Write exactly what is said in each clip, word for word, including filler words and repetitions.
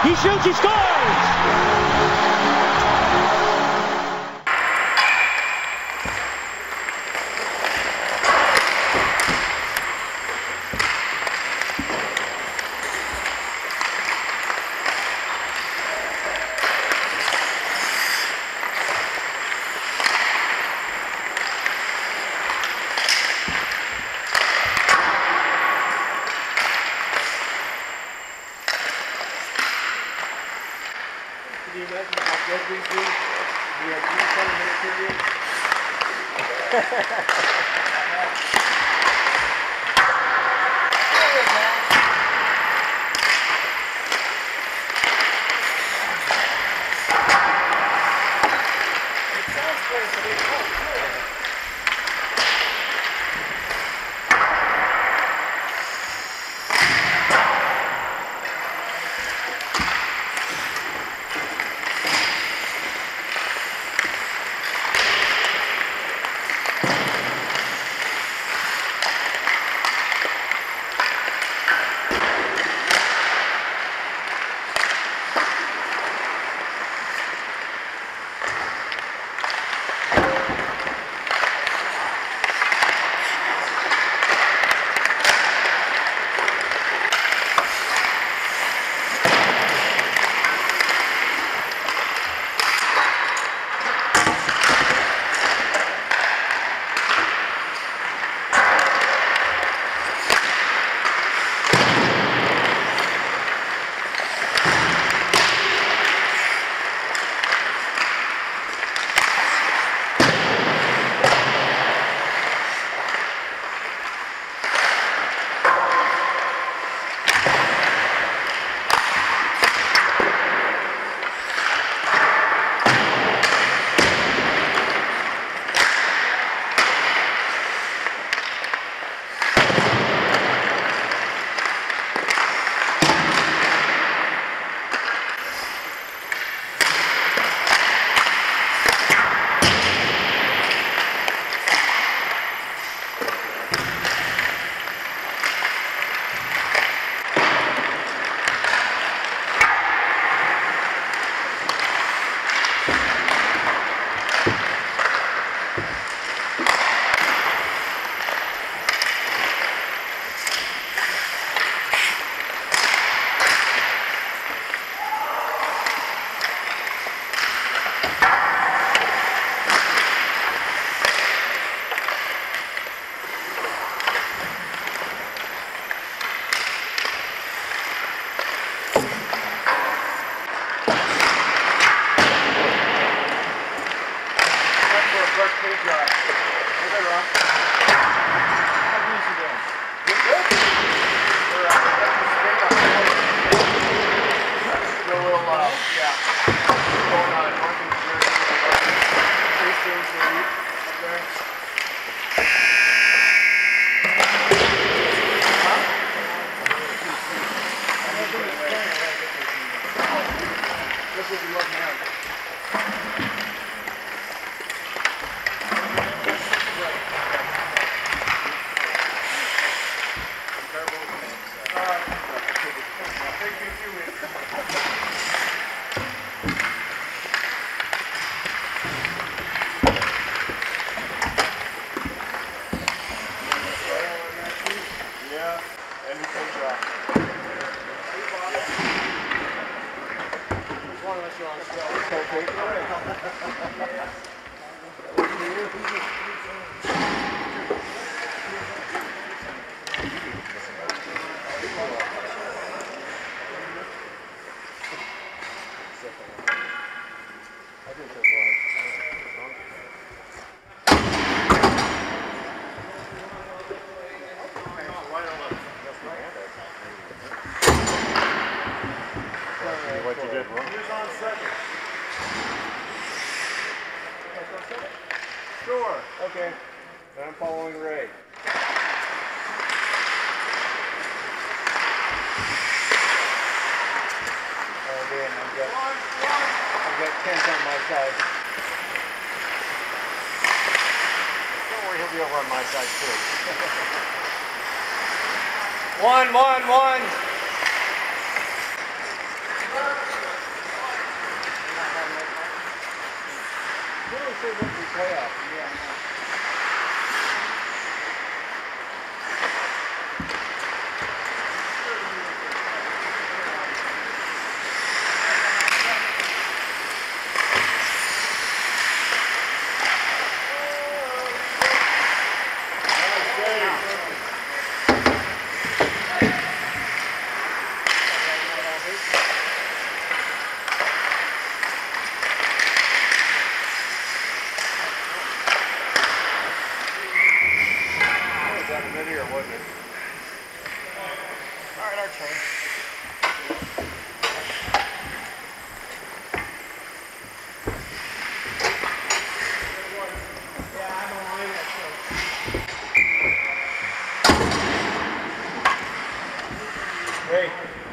He shoots, he scores! Can you imagine how good we'd be? We had three twenty-minute periods. What you did wrong? Who's on second? Sure. Okay. I'm following Ray. Oh damn, I've got, I've got Kent on my side. Don't worry, he'll be over on my side too. one, one, one. still going to the playoffs. Yeah, I know. Or was it? All right, our turn. Yeah, I'm on line that show. Hey,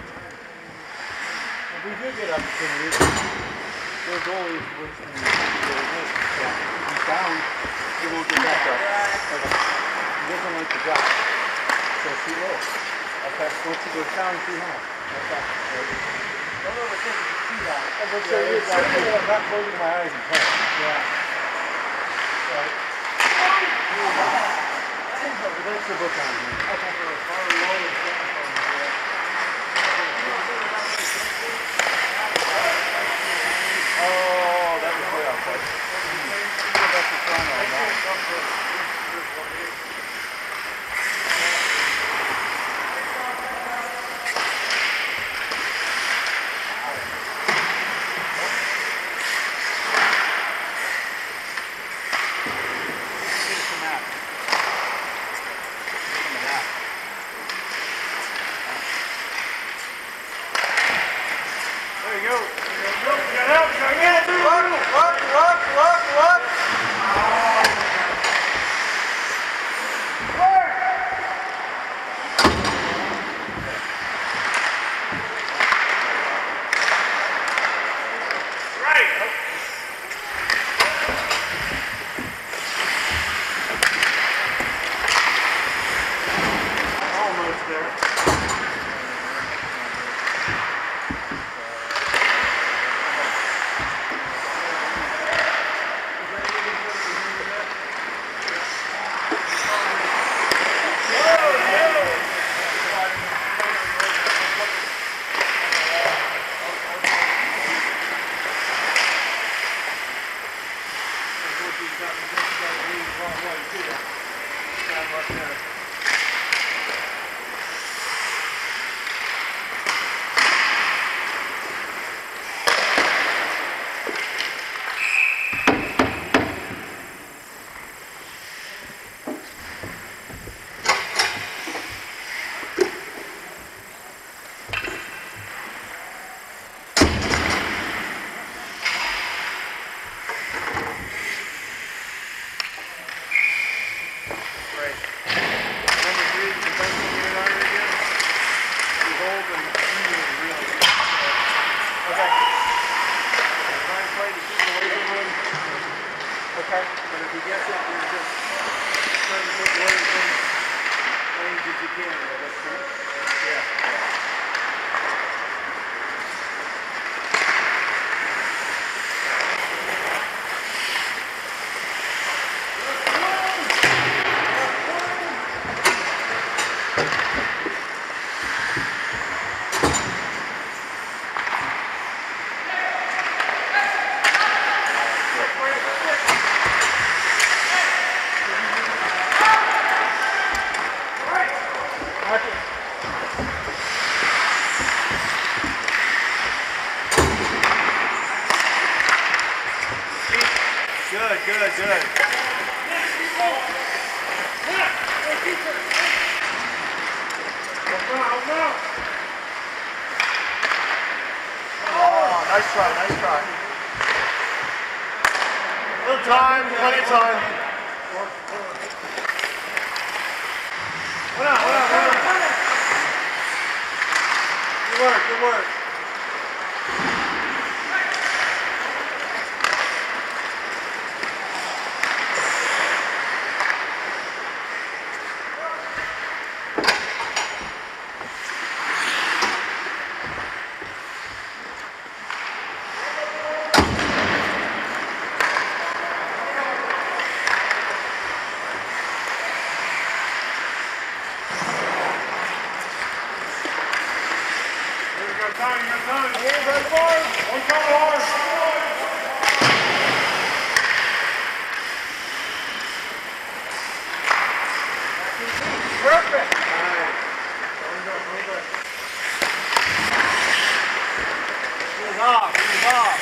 if we do get opportunities, their goal is to win some games. Yeah. He's down, he won't get back up. Okay. He doesn't like to drop. So she will. Okay. Once he goes down, she home. Okay. Don't overthink it. Too down. That's what it is. I'm not closing my eyes and playing. Yeah. Right. That's the book on here. Okay. Oh, that was way outside. That's the front on that. There you go. Get up, get up. Look, look, look, look, look. Right. Almost there. Okay, but if he gets it, you're just trying to put the weight in range if you can. Yeah. Good, good, good. Oh, nice try, nice try. Little time, plenty of time. Hold on, hold on, hold on. Good work, good work. Perfect! He's off, he's off.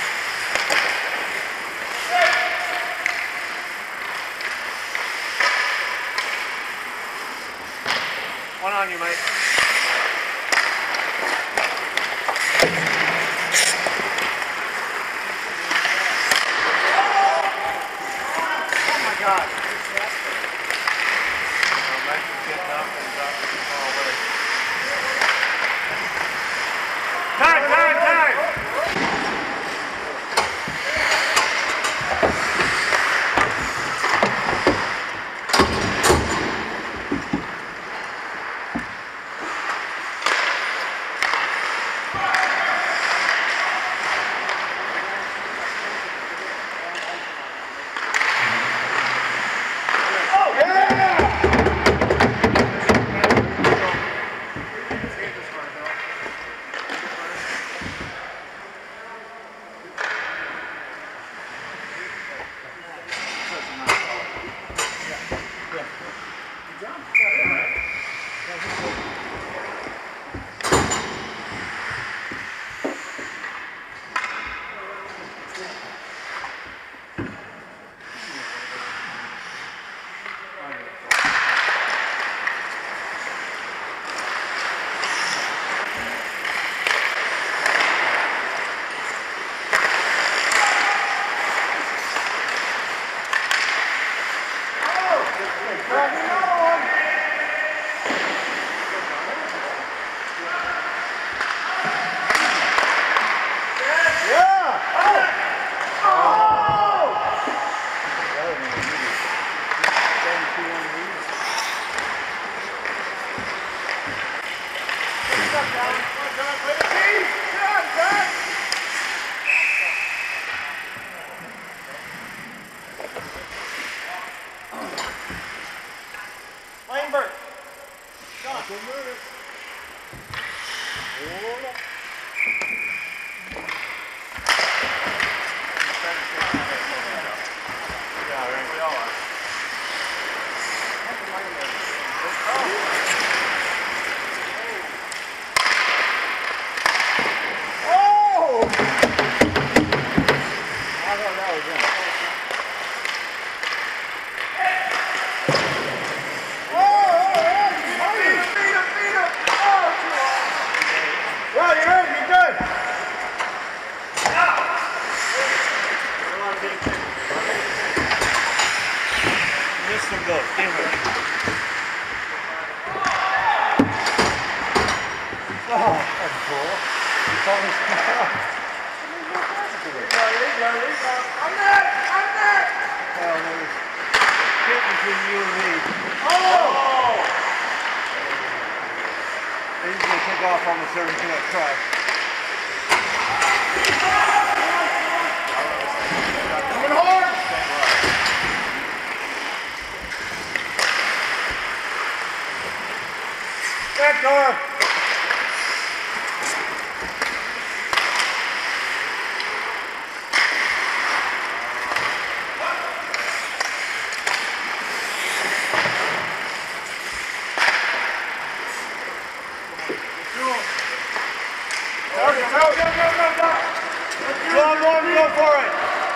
One on you, mate. Oh my God. Time, time, time! Langberg. John. Off almost everything I tried. Coming hard! Back door! Go, go, go, go, go! Go on, go on, go for it!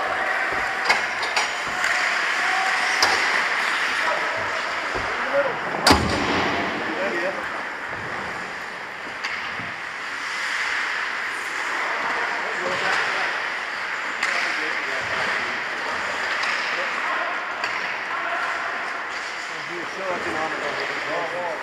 There he is. He was so economical with his ball.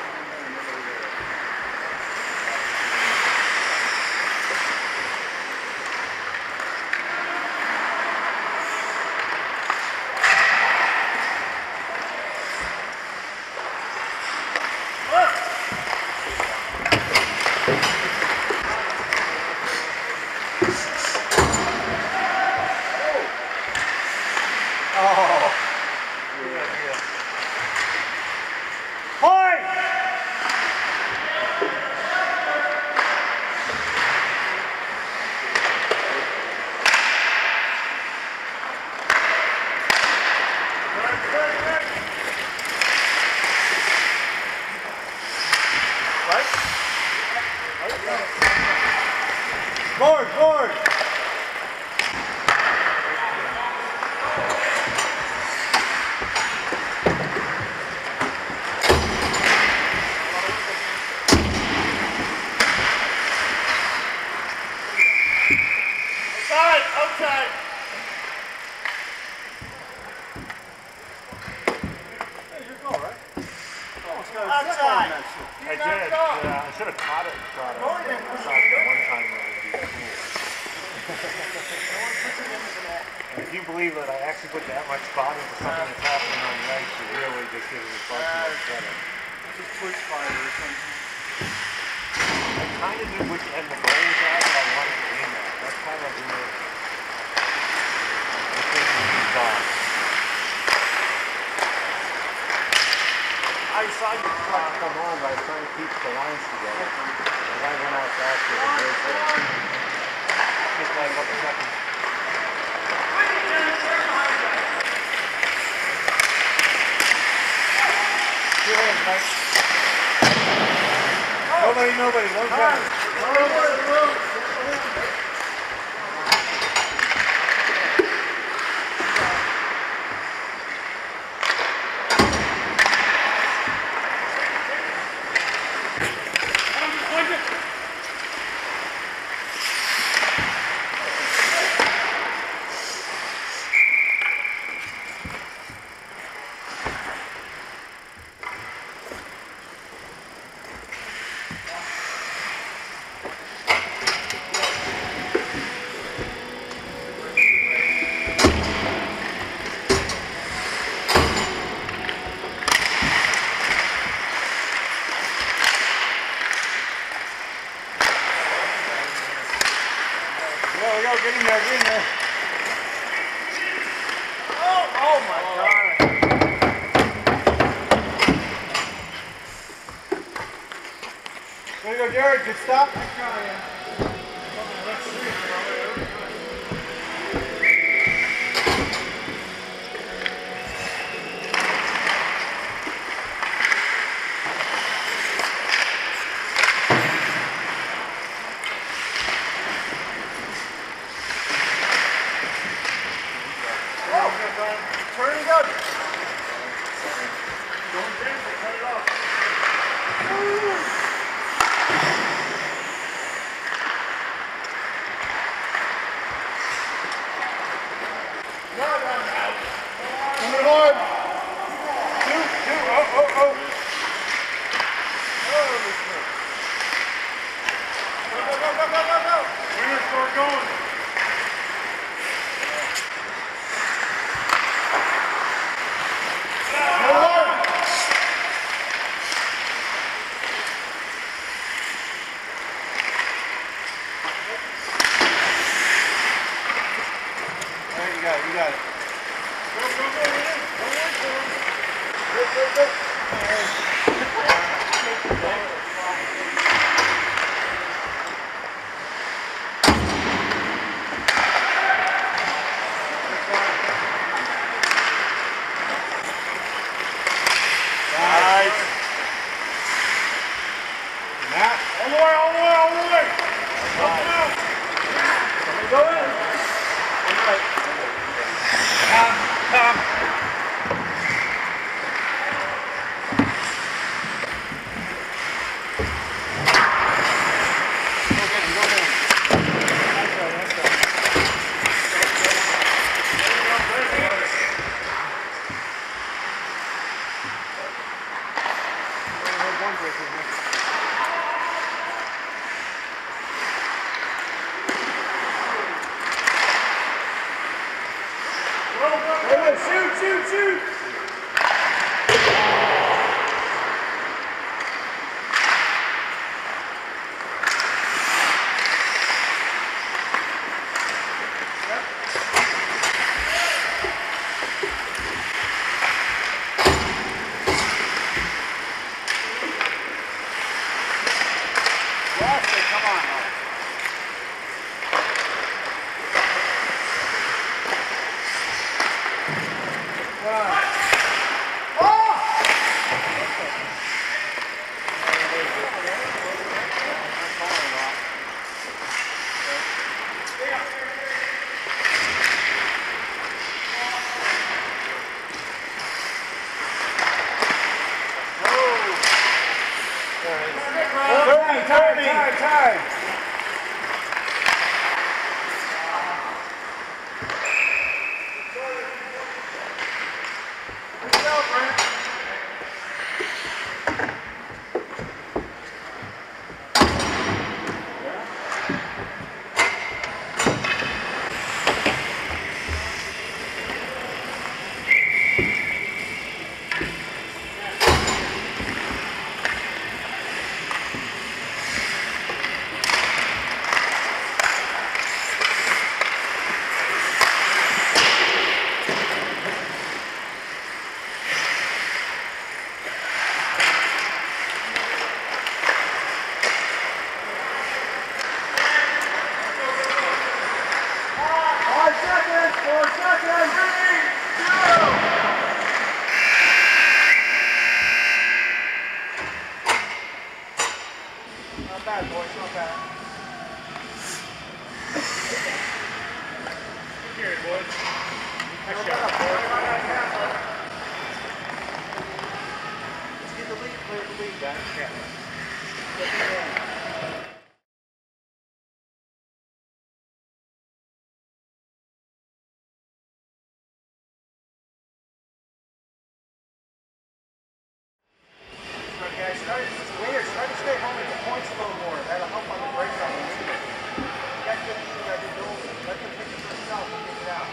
Guard! Outside! Outside! Hey, you're going, right? Oh, it's got a Outside. zip on that shit. I did. Yeah, I should have caught it. Caught it. I saw it the one time when it would be cool. And if you believe it, I actually put that much thought into something that's happening on the ice to really just give it a buzz and upset it. It's a twitch fighter or something. I kind of knew which end the goal was at, but I wanted to aim at. That's kind of the the thing that he's on. I saw you try to come on, but I was trying to keep the lines together. And I went out faster than this. Just like a couple seconds. Two hands, Mike. Nobody, nobody, no time. There we go, get in there, get in there. Oh, oh my God. There you go, Jared, good stop. Turn it up. Don't dance it, cut it off. Coming hard. Two, two, oh, oh, oh. Go, go, go, go, go, go. Winners start going. You got it, you got it. Go, go, go, in. Go, in, go. Go, go, go. Nice. Matt. All the way, all the way, all the way. Up now. Go in. Tom, Tom. Go get him, go get him. That's right, that's right. One breaker here. Go, go, go. Shoot, shoot, shoot. Come on now. Wow. Yeah. Guys, start, Waiter, try to stay home at the points a little more. That'll help on the breakdown. You got to let them go. Let them take it for itself and get it out.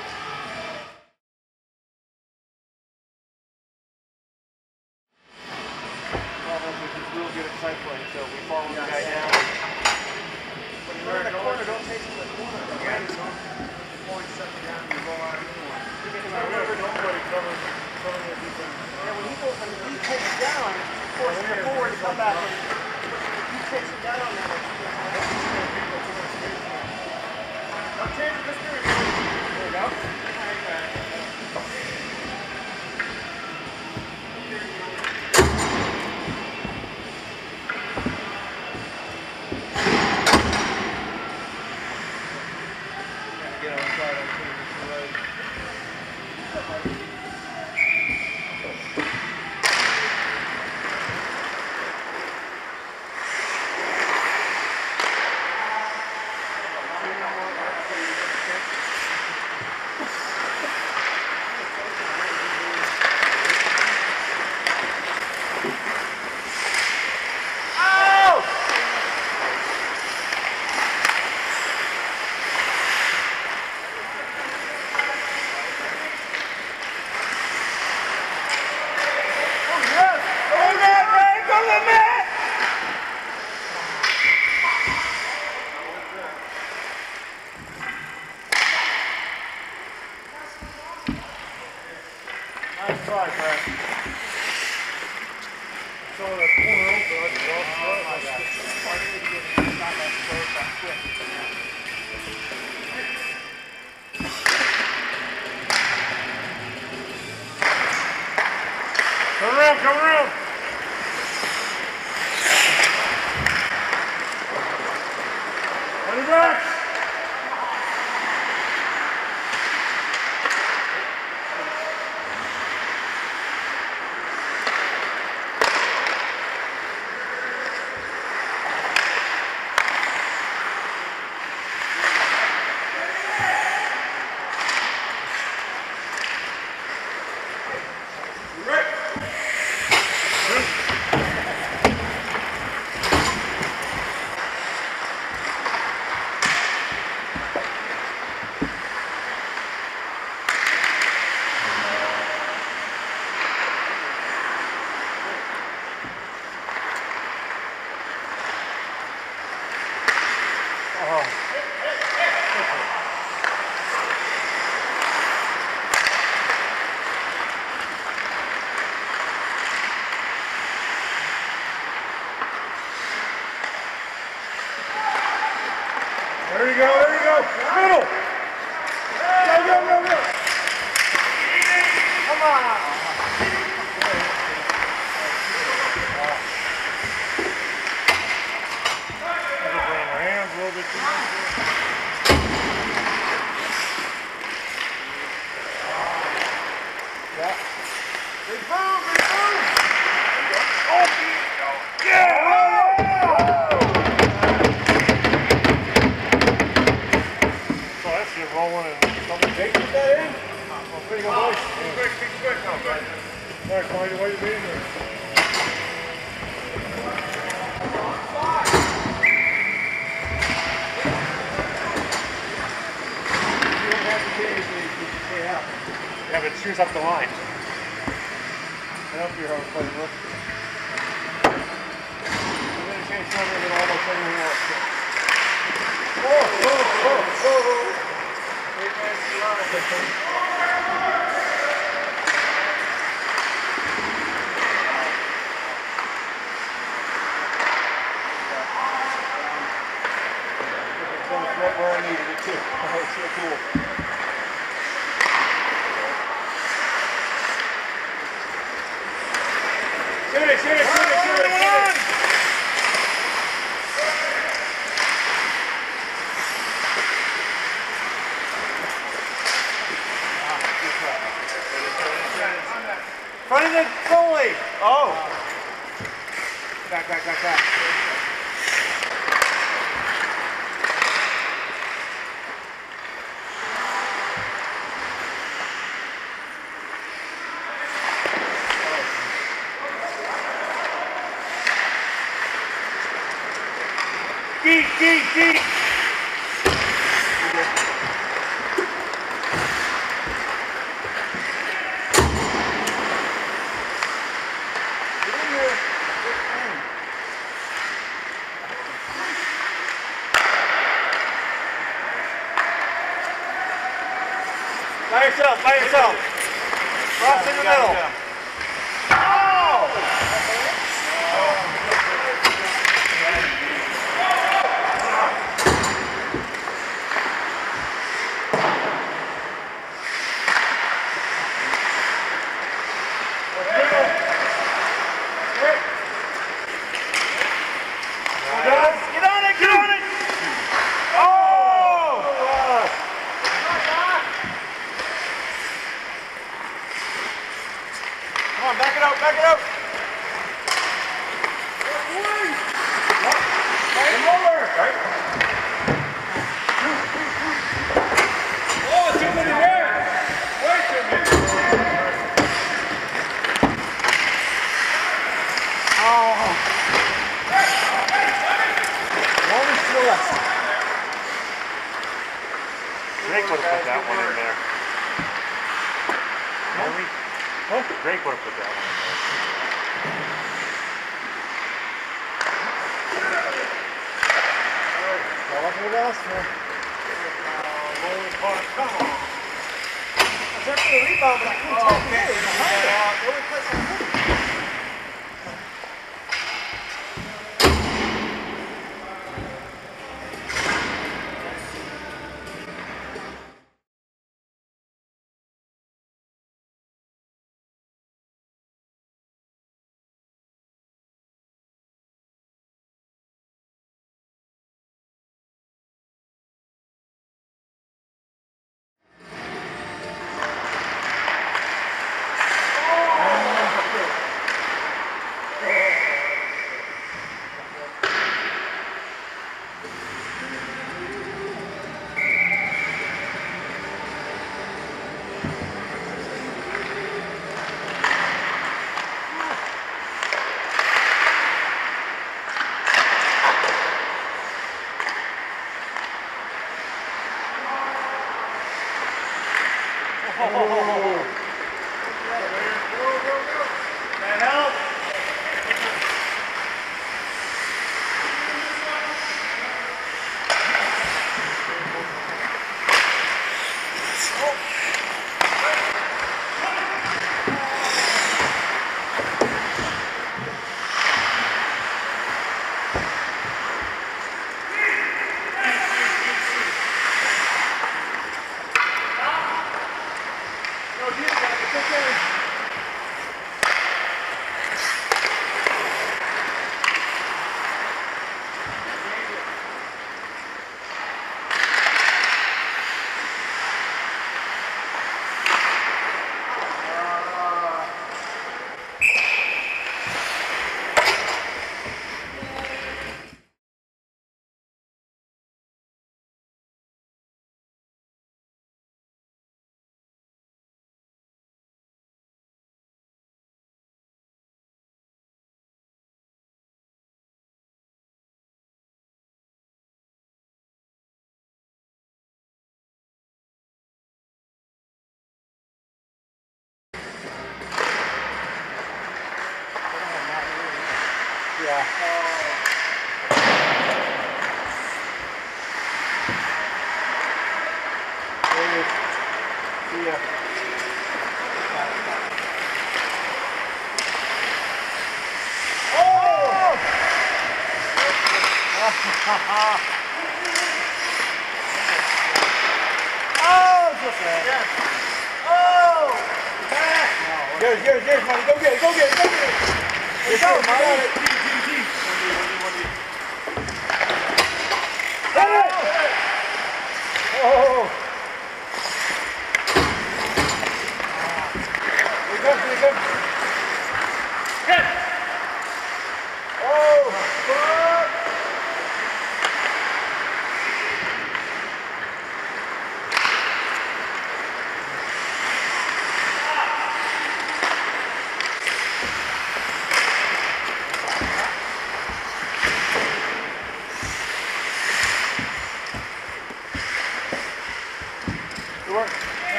Problem is he's real good at cycling, so we follow the guy down. When you run in the corner, don't take it to the corner. Again, don't point something down and you roll out anymore. You get Remember, nobody covering, covering the defense. Yeah, when he goes, when he takes it down, he forces it forward to come back. If he takes it down, then I'll change it this period. There you go. Get outside on the right. Nice try, Brad. So that corner open, I just lost the right. I got it. Not that close, that quick. Come around, come around. Running back. There you go, there you go. Middle. Go, go, go, go. Come on. My hands a little bit too much. Yeah. Big boom, big boom. Oh, yeah. Rolling and something. Jake, put that in. Oh, pretty good boy. Keep quick, keep quick now, guys. All right, find a way to be in there. You don't have to change it, you can stay out. Yeah, but shoes up the line. And up here, I was playing with. I'm going to change shoulder and then almost everything else. Oh, oh, oh, oh. Right where I needed it too. Oh, it's so cool. Shoot it, shoot it, shoot it, shoot it, shoot it. Front of the goalie. Oh. Back, back, back, back. Deep, deep, deep. By yourself, by yourself. Cross in the middle. Oh! Get on it, get on it! Oh! Come on, back it out, back it out! Come over! Right? Oh, too many there! Way too many! Oh! Drake would have put that one in there. Really? Huh? Drake would have put that one in there. Well, look at us, man. Come on. I was after the rebound, but I couldn't take it. The only place I could. That help? Yeah. See ya. Oh! Oh, just that. Yes. Oh! Yours, yours, yours, money. Go get it, go get it, go get it. Let's go, money. Oh! Here he comes, here he comes. Hit! Oh! Good work.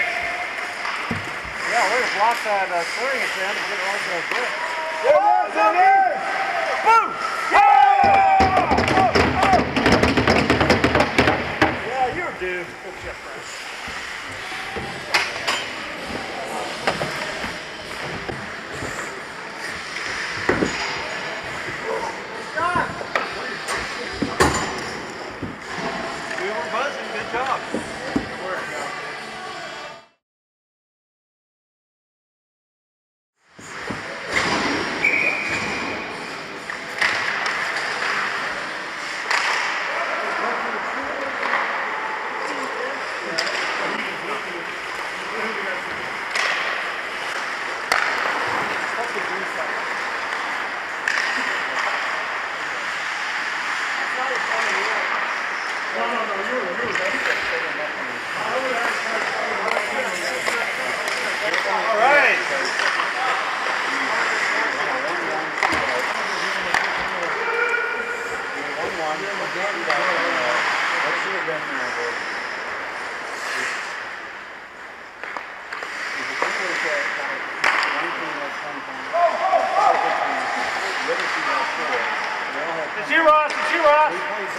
Yeah, we're gonna block that uh, slurring at the end and get it right to the grip. Yeah, yeah, yeah. Boom! Yeah! Yeah, you're a dude. Good shit, Brad. We were buzzing. Good job. No, no, no, you were, you were. All right. It's you, Ross. It's you, Ross.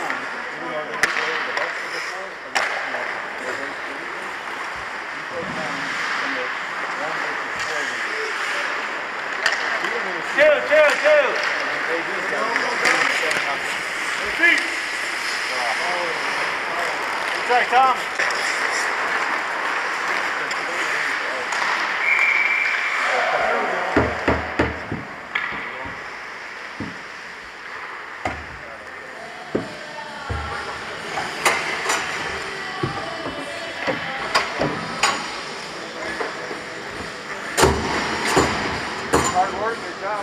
Two, two, two. Repeat. Sorry, Tom. Hard work, good job.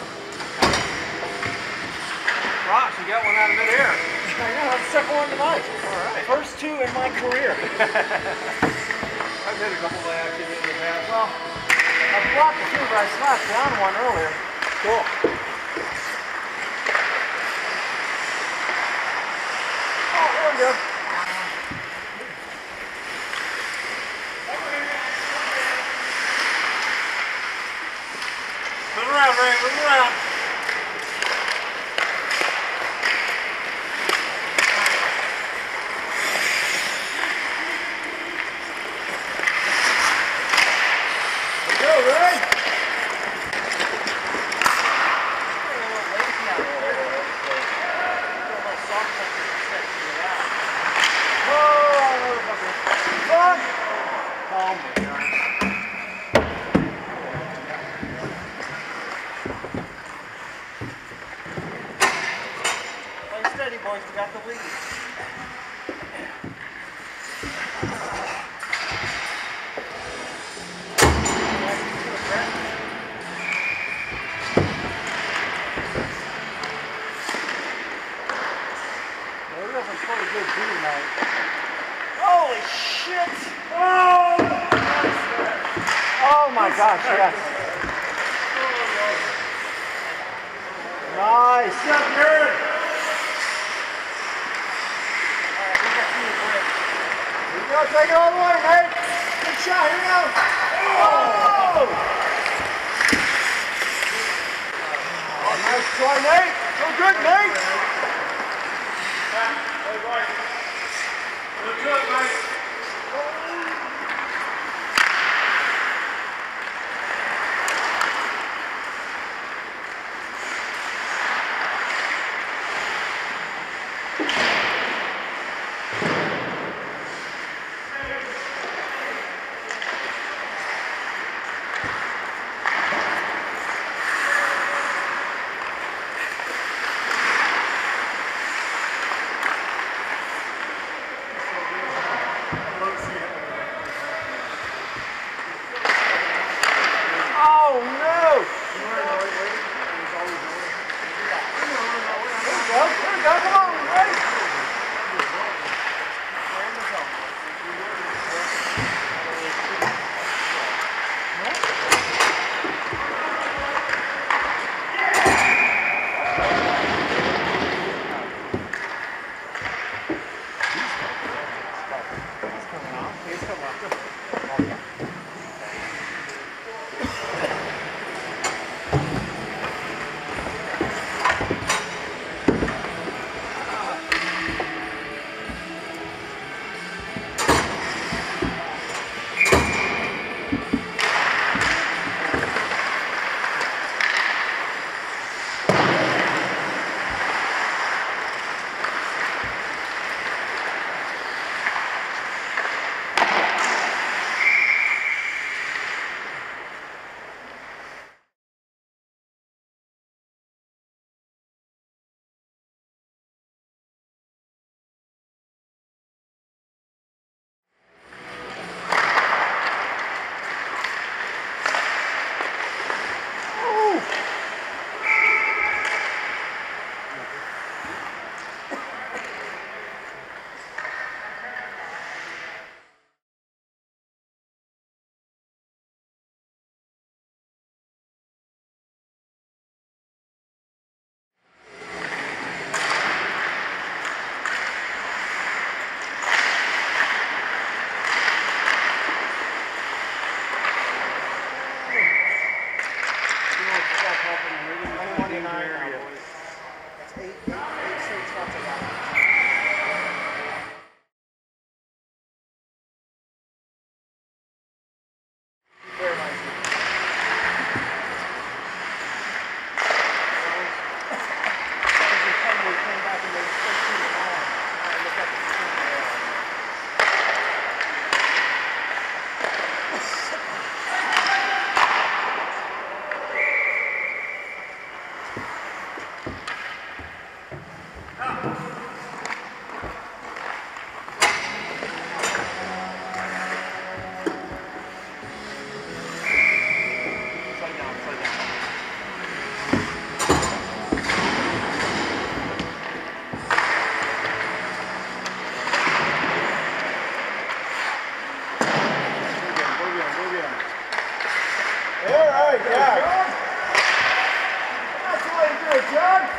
Ross, you got one out of midair. I know, that's the second one tonight. All right. First two in my career. I've hit a couple by accident in the past. Well, I blocked a few, but I slapped down one earlier. Cool. Oh, there we go. Move around, Ray. Move around. Go, Ray. Steady, boys. We got the lead. We're having pretty good deal tonight. Holy shit! Oh! Oh my gosh, yes. Nice. Good, good. Here we go, take it all the way, mate. Good shot, here we go. Oh! Oh, nice try, Nate. So good, Nate. Good, good, mate. Yeah. That's the way to do it, John.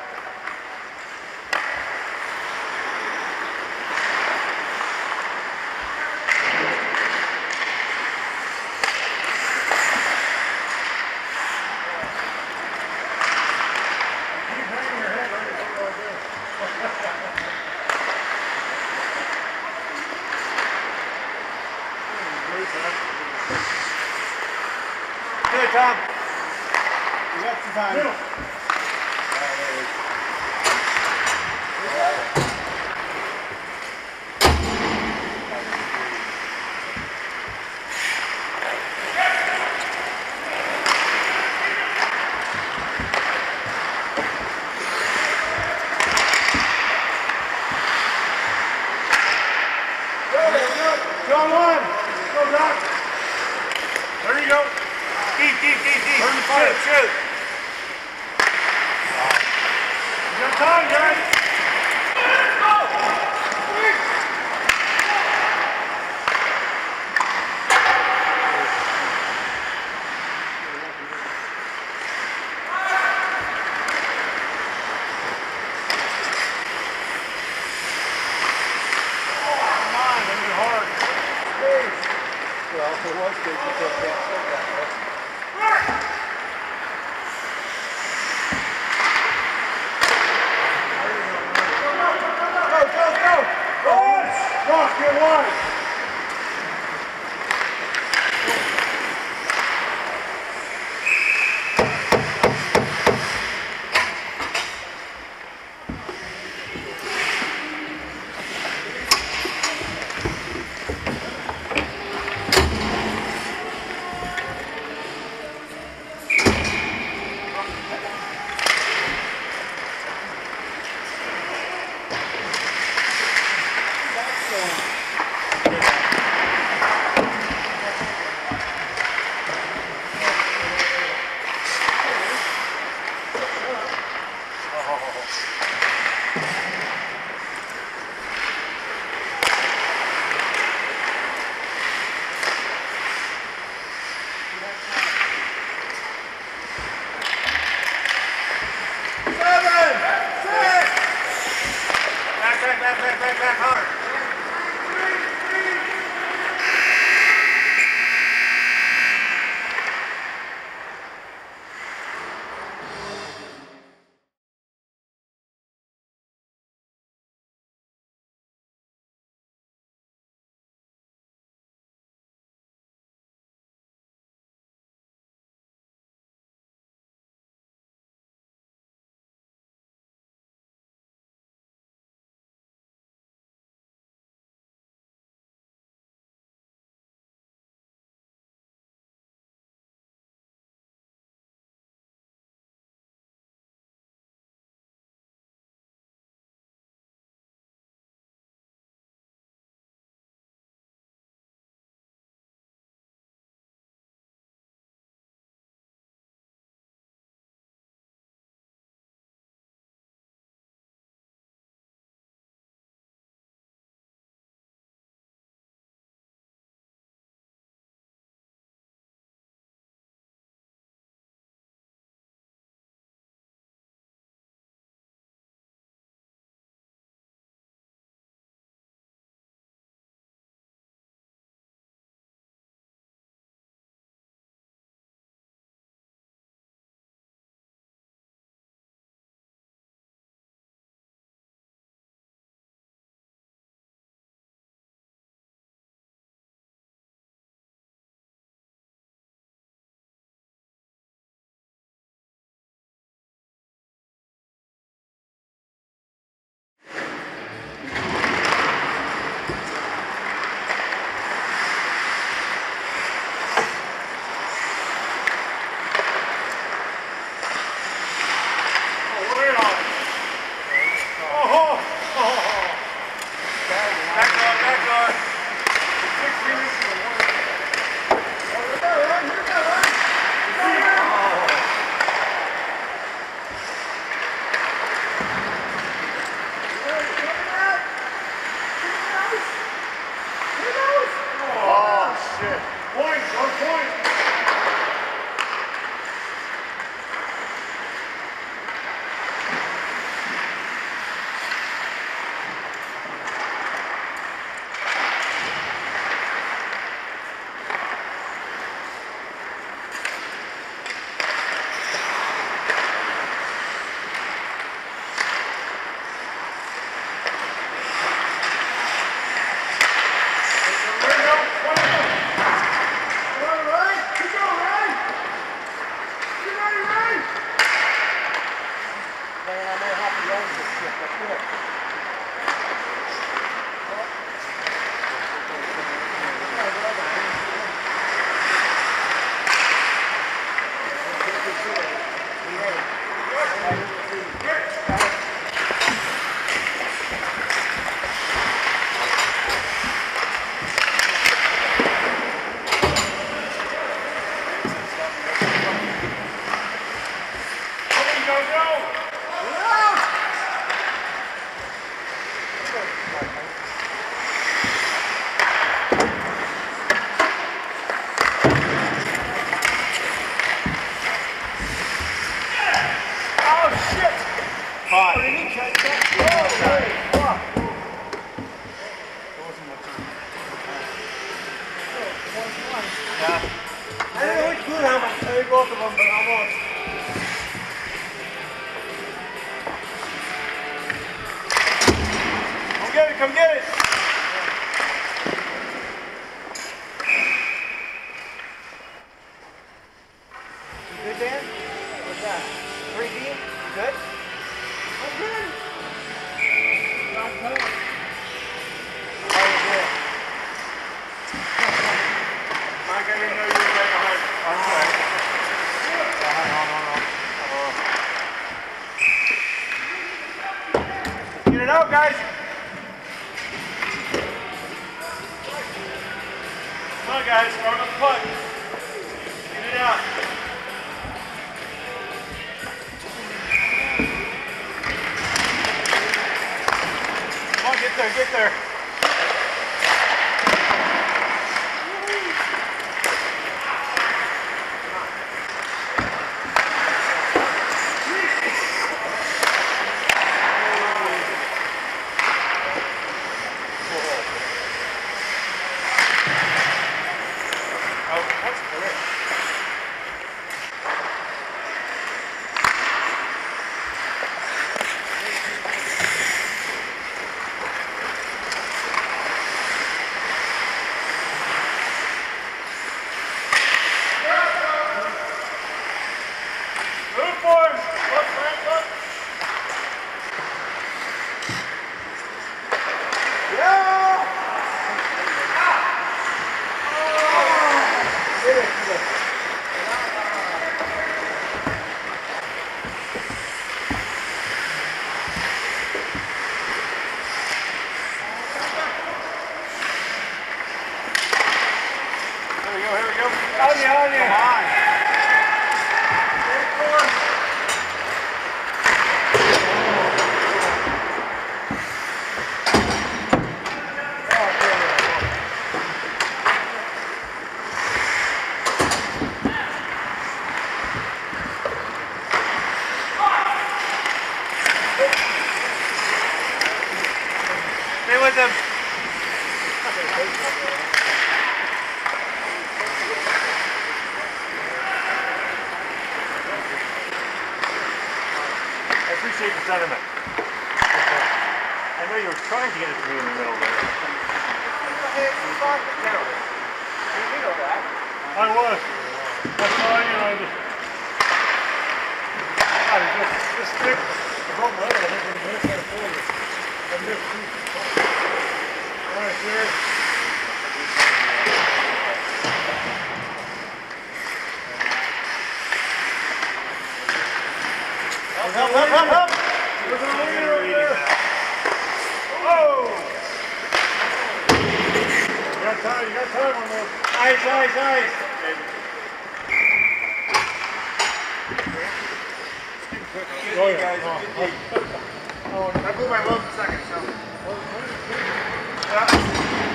Good, Tom. You got some time. Middle. John one. Go, Doc. There you go. Deep, deep, deep, deep. Turn the fire. Shoot, shoot. You got time, guys. Well, if it was good, you could have said that, right? Go, go, go! Go! Rock, get wide! Back, back, back, back, back, hard. hit both of them, but almost. Come get it, come get it. You good, Dan? What's that? three D? Good? I'm good. Not good. How you doing? Mike, I didn't know you were right behind. I'm sorry. No, no, no. Let's get it out, guys. Come on, guys. Start on the puck. Get it out. Come on, get there, get there. On you, on you. Come on. Stay with them. I appreciate the sentiment. I know you were trying to get it to me in the middle there. I was. That's all, you know, just... God, just, just stick. I broke my other one. I think we're going to forward. I missed two. All right, Jared. Help, help, help, help! There's a leader over there! Whoa! You got time, you got time on those. Ice, ice, ice! Oh, yeah. Guys, oh. Oh, I blew my load in a second, so. Yeah.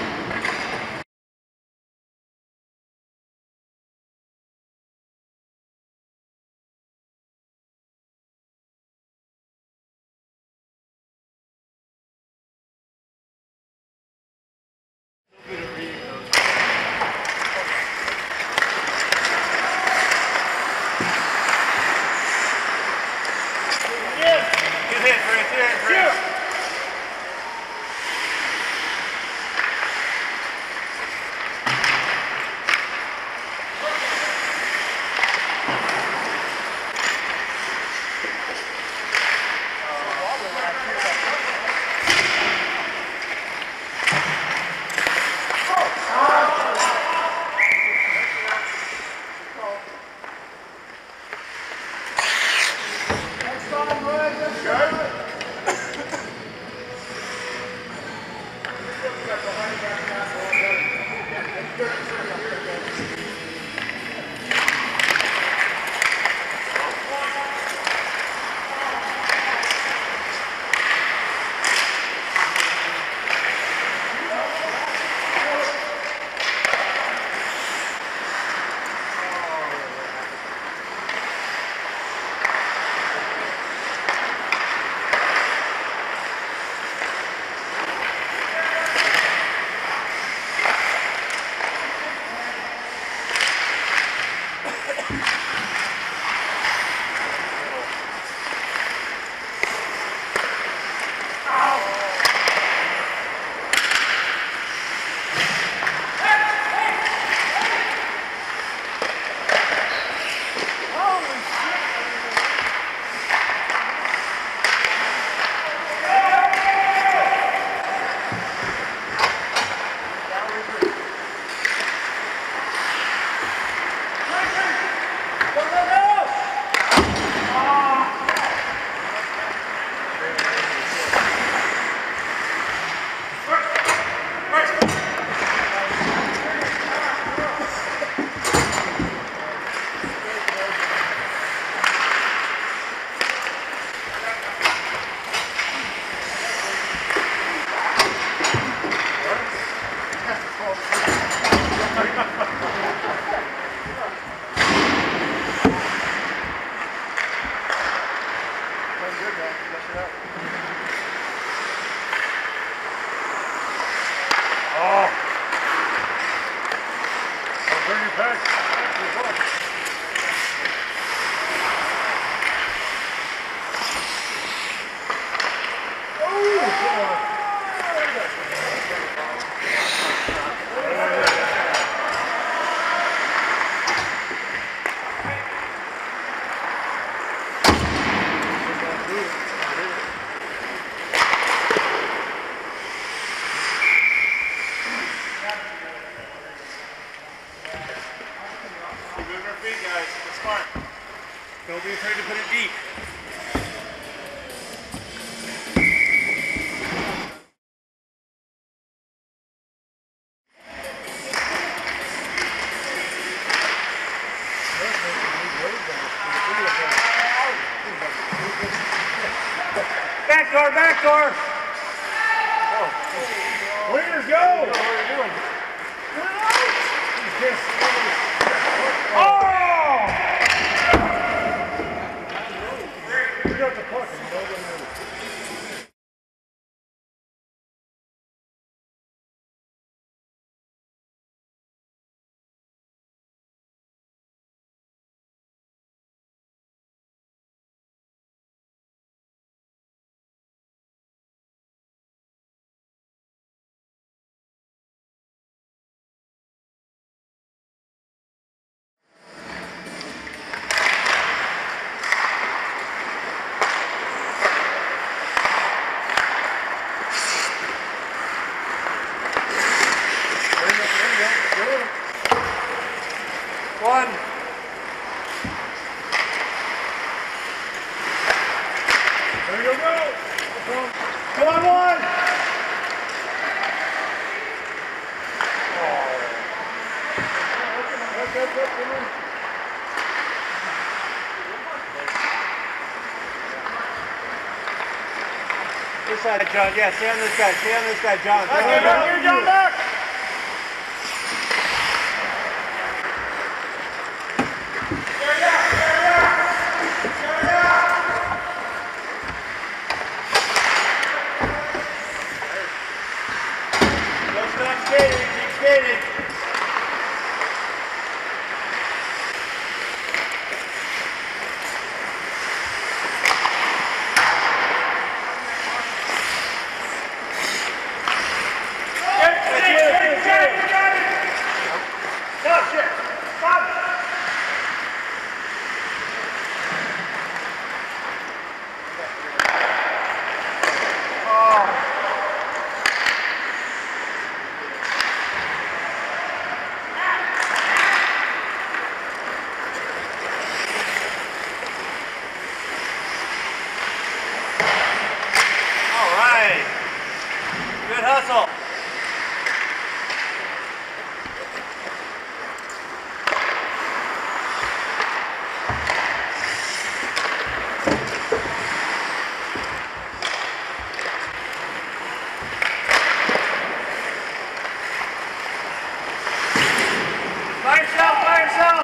Good hit, Chris. Good hit, Chris. Turn your back. Don't be afraid to put it deep. Back door, back door! Oh. Leaders, go! What are you doing? Oh! You got the puck and nobody knows. One. There you go. Come on, one. Oh. Up, up, up, come on. This side, John. Yeah, stay on this side. Stay on this side, John. Back here, back here, John, back. Good hustle. By yourself, by yourself.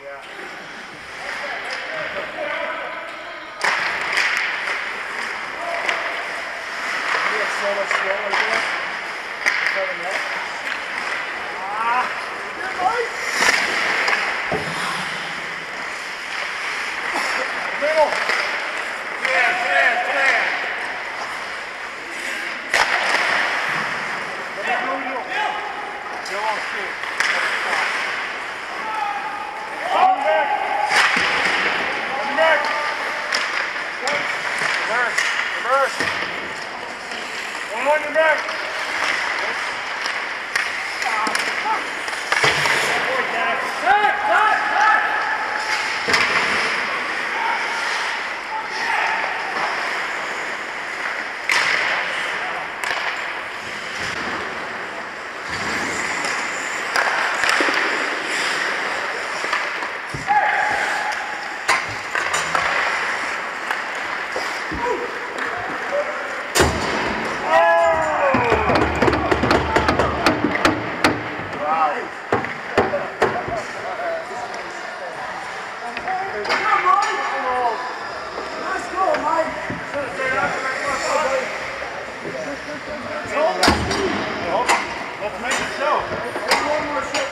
Yeah. It's so much slower there. Ah! Good boy! Middle! Clear, clear, clear! Let me go, you. Go on, shoot. Come back! Come back! Reverse, reverse! One on your back! Let's make it so. One more shot.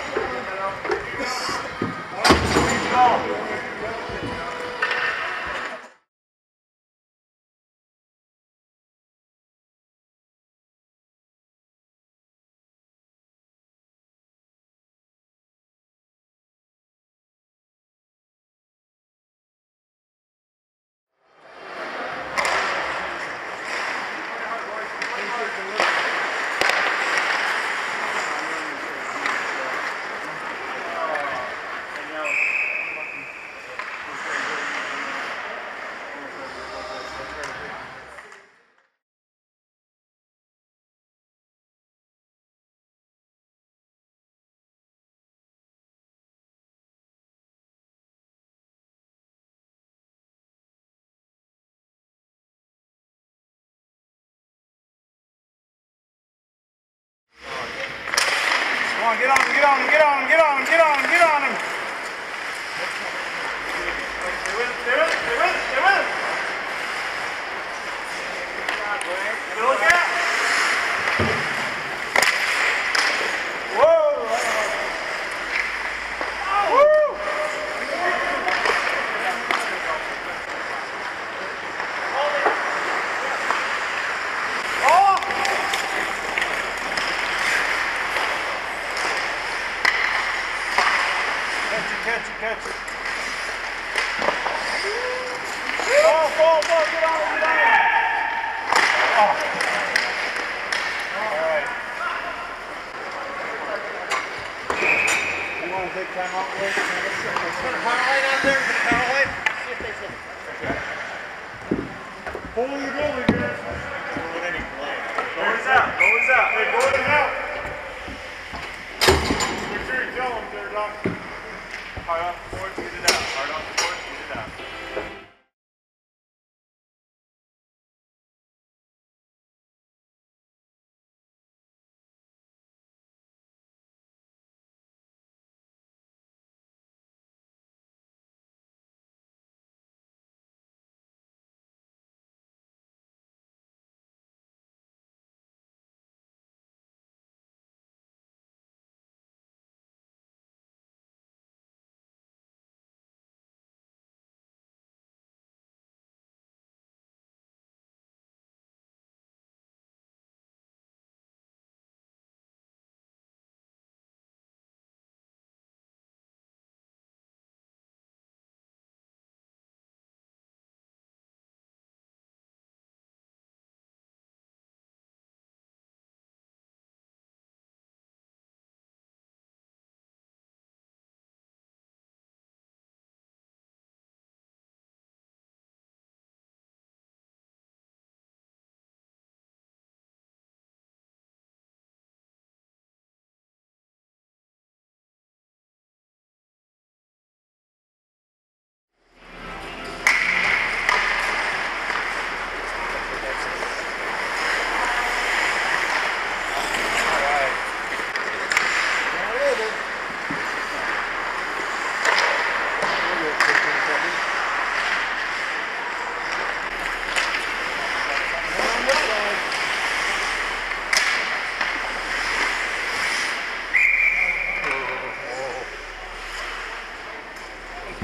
Come on, get on him, get on him, get on him, get on him, get on him, get on him. Stay with him, stay with him, stay with him, stay with him. Still look out. Whoa. Woo. Oh. Catch it, catch it, catch it. Ball, ball, ball, get on it, get on it. Oh. All right. You want to take time out, Will? Let's put a power light out there. Put a power light. See if they can. Pull your goalie, guys. Goalie's out. Goalie's out. Hey, goalie's out. Make sure you tell them they're not. Hard off the board, get it out. Hard off the board, get it out.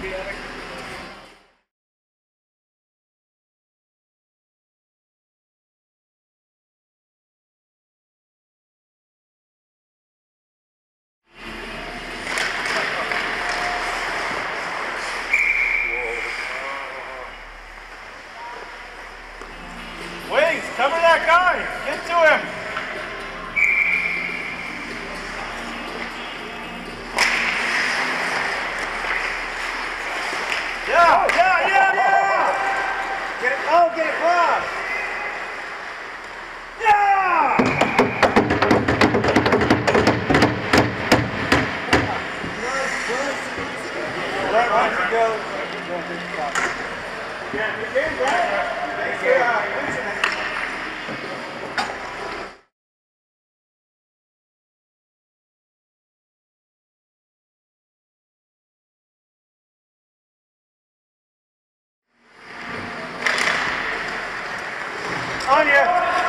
Wings, cover that guy. Get to him. Yeah, yeah, yeah, yeah. Get it. Oh, get it across. Yeah. Right, why don't you go? Yeah, you can, right? Yeah. On you!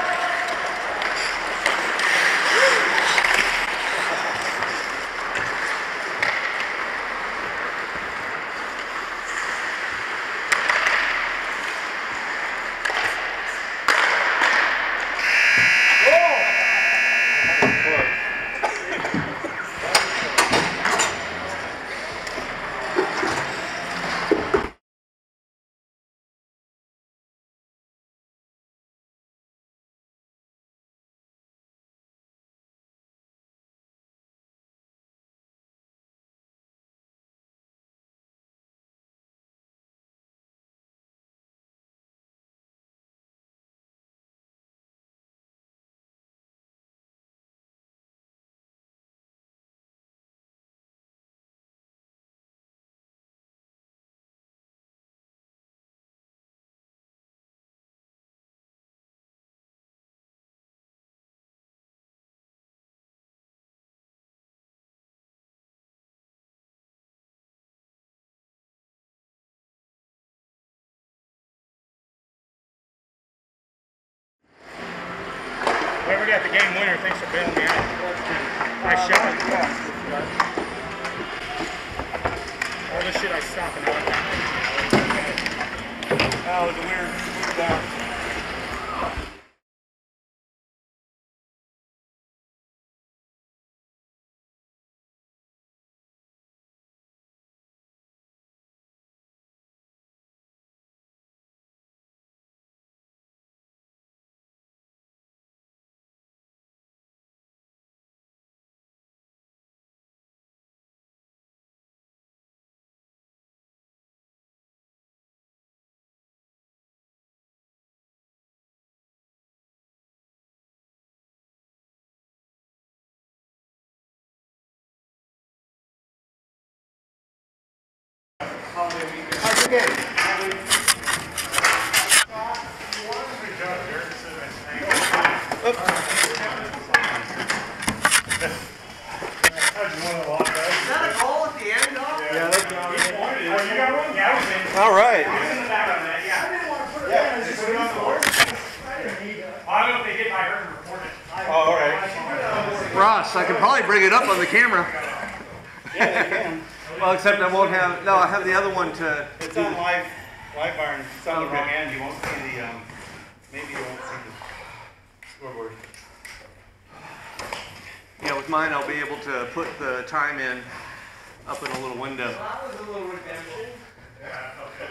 Whoever got the game winner, thanks for bailing me out. Nice shot. All this shit I stop and out. That was a weird, weird down. How's your game? All right. Oh, all right. Ross, I could probably bring it up on the camera. Yeah, you can. Well, except I won't have, no, I have the other one to... It's on live, live bar, and it's on the Okay. wrong end. You won't see the, um, maybe you won't see the scoreboard. Yeah, with mine I'll be able to put the time in up in a little window. That was a little redemption. Yeah, okay.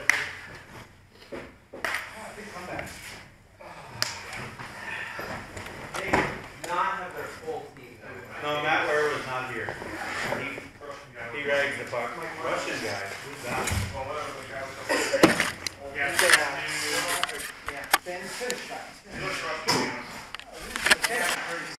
They did not have their full team. No, Matt Ware was not here. He, he rags the puck. Russian guy. Who's that?